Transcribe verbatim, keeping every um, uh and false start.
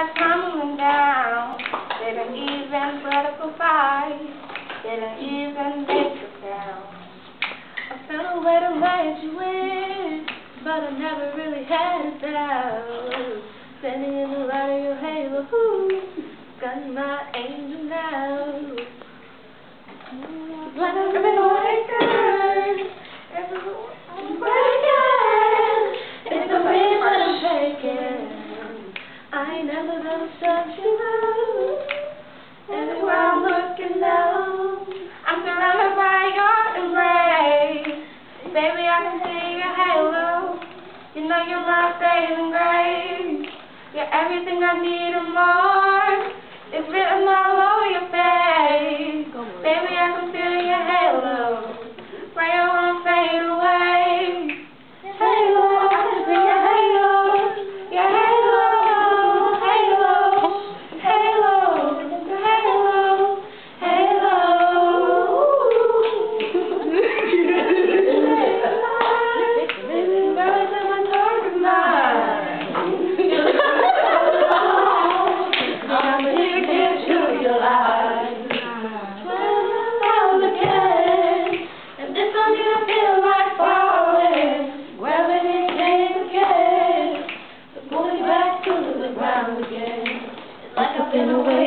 start tumbling down. Didn't even political fight. Didn't even make a sound. I found a way to let you in, but I never really had it down. Standing in the light of your halo, got my angel now. Like a ribbon awakened, everywhere I'm breaking. It's the wind that I'm taking. I ain't never gonna shut you out. Everywhere I'm looking now, I'm surrounded by your embrace. Baby, I can see your halo. You know you're my saving grace. You're everything I need and more. It's written all over your face. Baby, I can feel your halo. Pray I won't fade away. Halo, I can see your halo. Your halo, halo, halo, halo, halo. Baby, birds in my dark night. I'm here to show your light. Twelve again, and this one you feel like falling. Gravity came again, to pull you back to the ground again. It's like I've been away.